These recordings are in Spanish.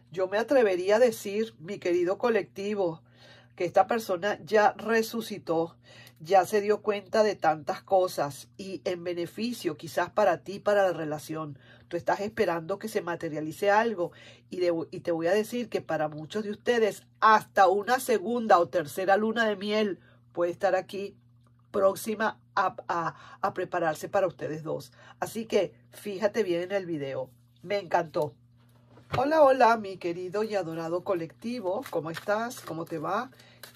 Yo me atrevería a decir, mi querido colectivo, que esta persona ya resucitó, ya se dio cuenta de tantas cosas y en beneficio quizás para ti, para la relación. Tú estás esperando que se materialice algo y te voy a decir que para muchos de ustedes hasta una segunda o tercera luna de miel puede estar aquí próxima a prepararse para ustedes dos. Así que fíjate bien en el video. Me encantó. Hola, hola, mi querido y adorado colectivo. ¿Cómo estás? ¿Cómo te va?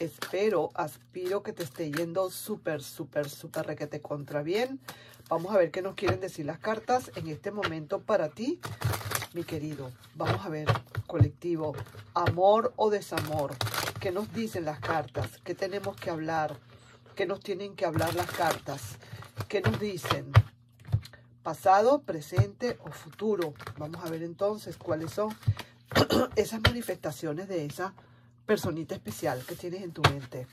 Aspiro que te esté yendo súper requete contra bien. Vamos a ver qué nos quieren decir las cartas en este momento para ti, mi querido. Vamos a ver, colectivo, amor o desamor. ¿Qué nos dicen las cartas? ¿Qué tenemos que hablar? ¿Qué nos tienen que hablar las cartas? ¿Qué nos dicen? Pasado, presente o futuro. Vamos a ver entonces cuáles son esas manifestaciones de esa personita especial que tienes en tu mente.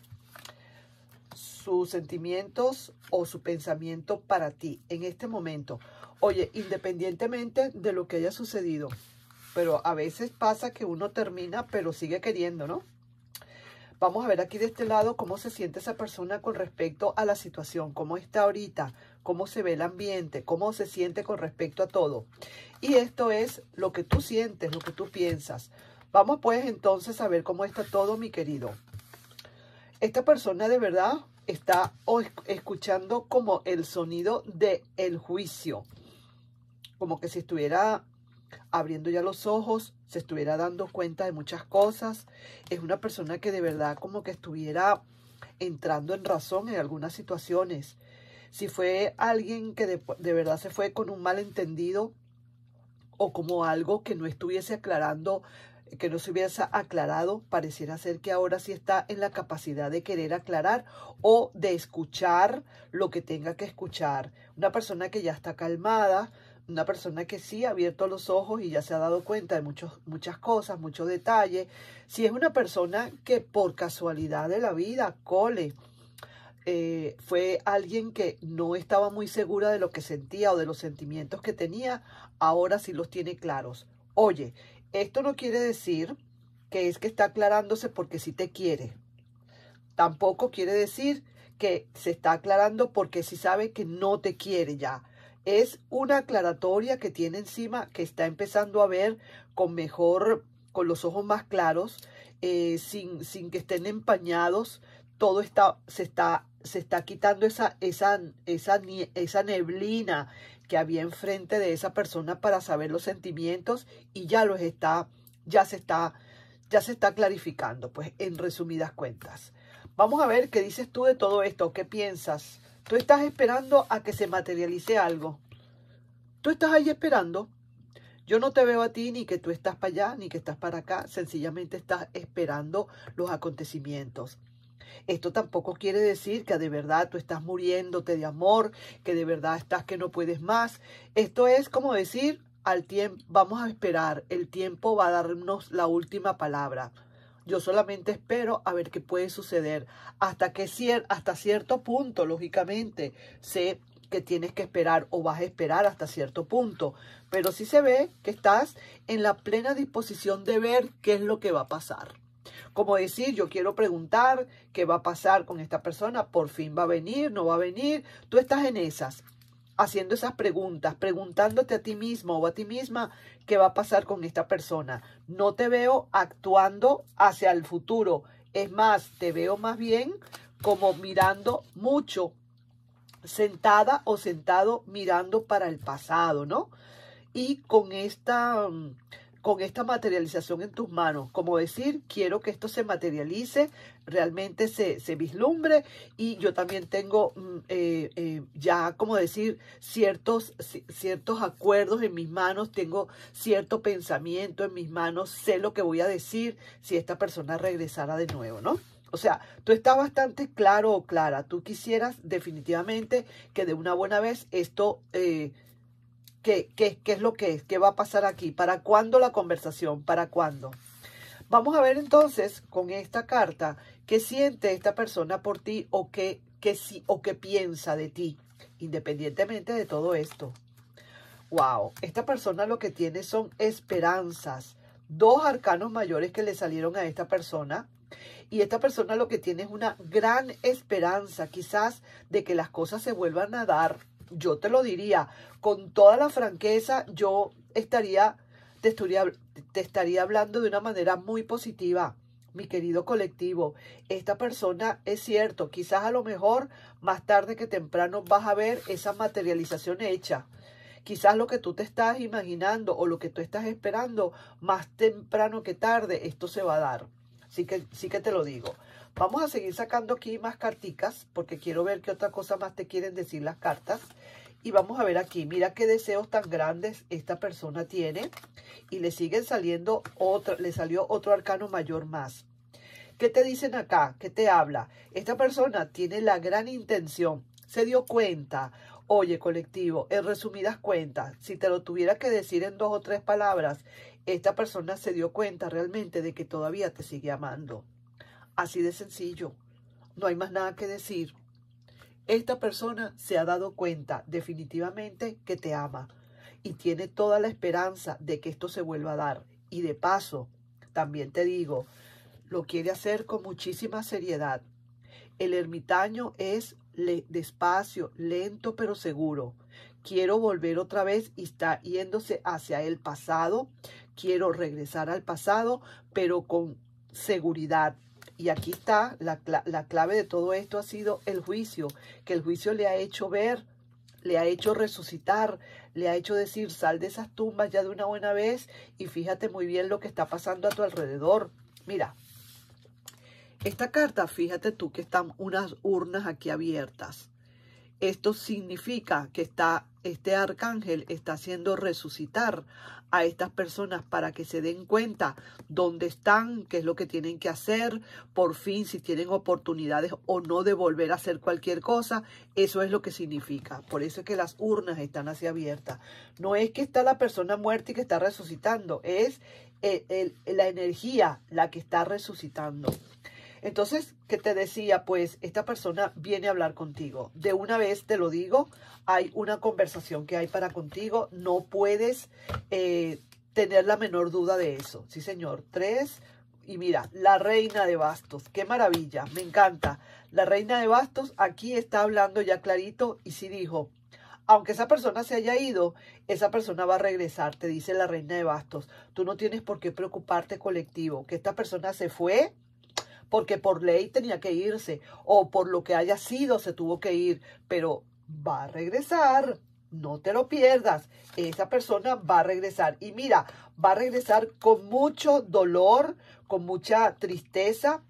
Sus sentimientos o su pensamiento para ti en este momento. Oye, independientemente de lo que haya sucedido, pero a veces pasa que uno termina pero sigue queriendo, ¿no? Vamos a ver aquí de este lado cómo se siente esa persona con respecto a la situación, cómo está ahorita, cómo se ve el ambiente, cómo se siente con respecto a todo. Y esto es lo que tú sientes, lo que tú piensas. Vamos pues entonces a ver cómo está todo, mi querido. Esta persona de verdad está escuchando como el sonido del juicio, como que si estuviera abriendo ya los ojos, se estuviera dando cuenta de muchas cosas. Es una persona que de verdad como que estuviera entrando en razón en algunas situaciones. Si fue alguien que de verdad se fue con un malentendido o como algo que no estuviese aclarando, que no se hubiese aclarado, pareciera ser que ahora sí está en la capacidad de querer aclarar o de escuchar lo que tenga que escuchar. Una persona que ya está calmada, una persona que sí ha abierto los ojos y ya se ha dado cuenta de muchas cosas, muchos detalles. Si es una persona que por casualidad de la vida, fue alguien que no estaba muy segura de lo que sentía o de los sentimientos que tenía, ahora sí los tiene claros. Oye, esto no quiere decir que es que está aclarándose porque sí te quiere. Tampoco quiere decir que se está aclarando porque sí sabe que no te quiere ya. Es una aclaratoria que tiene encima, que está empezando a ver con los ojos más claros, sin que estén empañados. Todo se está quitando esa neblina que había enfrente de esa persona para saber los sentimientos y ya se está clarificando, pues en resumidas cuentas. Vamos a ver qué dices tú de todo esto, qué piensas. Tú estás esperando a que se materialice algo. Tú estás ahí esperando. Yo no te veo a ti ni que tú estás para allá ni que estás para acá. Sencillamente estás esperando los acontecimientos. Esto tampoco quiere decir que de verdad tú estás muriéndote de amor, que de verdad estás que no puedes más. Esto es como decir al tiempo, vamos a esperar, el tiempo va a darnos la última palabra. Yo solamente espero a ver qué puede suceder. Hasta cierto punto, lógicamente, sé que tienes que esperar o vas a esperar hasta cierto punto. Pero sí se ve que estás en la plena disposición de ver qué es lo que va a pasar. Como decir, yo quiero preguntar qué va a pasar con esta persona, por fin va a venir, no va a venir. Tú estás en esas, haciendo esas preguntas, preguntándote a ti mismo o a ti misma qué va a pasar con esta persona. No te veo actuando hacia el futuro. Es más, te veo más bien como mirando mucho, sentada o sentado mirando para el pasado, ¿no? Y con esta materialización en tus manos, como decir, quiero que esto se materialice, realmente se vislumbre, y yo también tengo ya, como decir, ciertos acuerdos en mis manos, tengo cierto pensamiento en mis manos, sé lo que voy a decir si esta persona regresara de nuevo, ¿no? O sea, tú estás bastante claro o clara, tú quisieras definitivamente que de una buena vez esto... ¿Qué es lo que es? ¿Qué va a pasar aquí? ¿Para cuándo la conversación? ¿Para cuándo? Vamos a ver entonces con esta carta qué siente esta persona por ti o qué piensa de ti, independientemente de todo esto. Wow, esta persona lo que tiene son esperanzas 2 arcanos mayores que le salieron a esta persona. Y esta persona lo que tiene es una gran esperanza, quizás, de que las cosas se vuelvan a dar. Yo te lo diría, con toda la franqueza, yo te estaría hablando de una manera muy positiva, mi querido colectivo. Esta persona es cierto, quizás a lo mejor más tarde que temprano vas a ver esa materialización hecha. Quizás lo que tú te estás imaginando o lo que tú estás esperando, más temprano que tarde, esto se va a dar. Sí que te lo digo. Vamos a seguir sacando aquí más carticas porque quiero ver qué otra cosa más te quieren decir las cartas. Y vamos a ver aquí, mira qué deseos tan grandes esta persona tiene. Y le siguen saliendo le salió otro arcano mayor más. ¿Qué te dicen acá? ¿Qué te habla? Esta persona tiene la gran intención, se dio cuenta. Oye, colectivo, en resumidas cuentas, si te lo tuviera que decir en 2 o 3 palabras, esta persona se dio cuenta realmente de que todavía te sigue amando. Así de sencillo. No hay más nada que decir. Esta persona se ha dado cuenta definitivamente que te ama y tiene toda la esperanza de que esto se vuelva a dar. Y de paso, también te digo, lo quiere hacer con muchísima seriedad. El ermitaño es despacio, lento pero seguro. Quiero volver otra vez y está yéndose hacia el pasado. Quiero regresar al pasado, pero con seguridad. Y aquí está, la clave de todo esto ha sido el juicio, que el juicio le ha hecho ver, le ha hecho resucitar, le ha hecho decir, sal de esas tumbas ya de una buena vez y fíjate muy bien lo que está pasando a tu alrededor. Mira, esta carta, fíjate tú que están unas urnas aquí abiertas. Esto significa que este arcángel está haciendo resucitar a estas personas para que se den cuenta dónde están, qué es lo que tienen que hacer, por fin si tienen oportunidades o no de volver a hacer cualquier cosa. Eso es lo que significa. Por eso es que las urnas están así abiertas. No es que está la persona muerta y que está resucitando, es la energía la que está resucitando. Entonces, ¿qué te decía? Pues esta persona viene a hablar contigo. De una vez te lo digo, hay una conversación que hay para contigo. No puedes tener la menor duda de eso. Sí, señor. 3. Y mira, la reina de bastos. ¡Qué maravilla! Me encanta. La reina de bastos aquí está hablando ya clarito y sí dijo, aunque esa persona se haya ido, esa persona va a regresar, te dice la reina de bastos. Tú no tienes por qué preocuparte, colectivo, que esta persona se fue porque por ley tenía que irse, o por lo que haya sido se tuvo que ir, pero va a regresar, no te lo pierdas, esa persona va a regresar, y mira, va a regresar con mucho dolor, con mucha tristeza,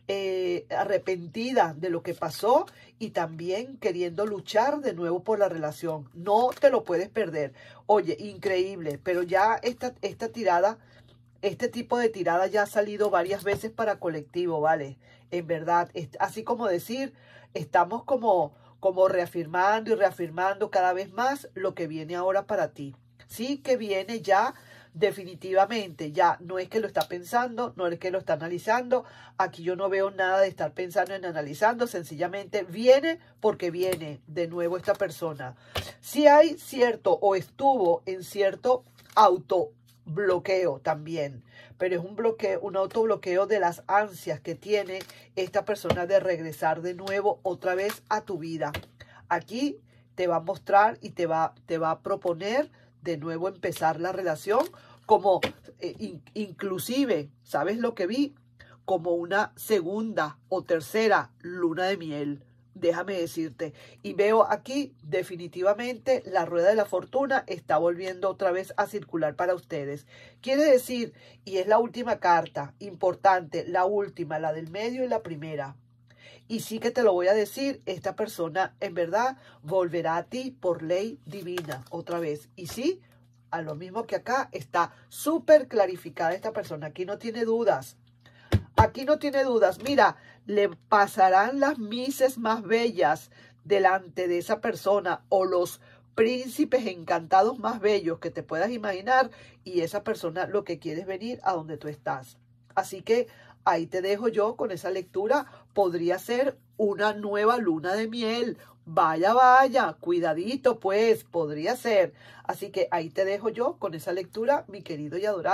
arrepentida de lo que pasó, y también queriendo luchar de nuevo por la relación, no te lo puedes perder. Oye, increíble, pero ya esta tirada, este tipo de tirada ya ha salido varias veces para colectivo, ¿vale? En verdad, así como decir, estamos como reafirmando y reafirmando cada vez más lo que viene ahora para ti. Sí que viene ya definitivamente, ya no es que lo está pensando, no es que lo está analizando. Aquí yo no veo nada de estar pensando en analizando, sencillamente viene porque viene de nuevo esta persona. Si hay cierto o estuvo en cierto autobloqueo también, pero es un bloqueo, un autobloqueo de las ansias que tiene esta persona de regresar de nuevo otra vez a tu vida. Aquí te va a mostrar y te va a proponer de nuevo empezar la relación como inclusive, ¿sabes lo que vi? Como una segunda o tercera luna de miel. Déjame decirte, y veo aquí definitivamente la rueda de la fortuna está volviendo otra vez a circular para ustedes. Quiere decir, y es la última carta, importante, la última, la del medio y la primera. Y sí que te lo voy a decir, esta persona en verdad volverá a ti por ley divina otra vez. Y sí, a lo mismo que acá está súper clarificada esta persona, aquí no tiene dudas. Aquí no tiene dudas. Mira, le pasarán las mises más bellas delante de esa persona o los príncipes encantados más bellos que te puedas imaginar y esa persona lo que quiere es venir a donde tú estás. Así que ahí te dejo yo con esa lectura. Podría ser una nueva luna de miel. Vaya, vaya, cuidadito pues, podría ser. Así que ahí te dejo yo con esa lectura, mi querido y adorado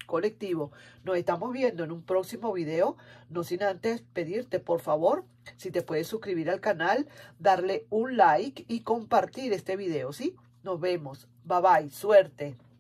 colectivo. Nos estamos viendo en un próximo video, no sin antes pedirte, por favor, si te puedes suscribir al canal, darle un like y compartir este video, ¿sí? Nos vemos. Bye bye. Suerte.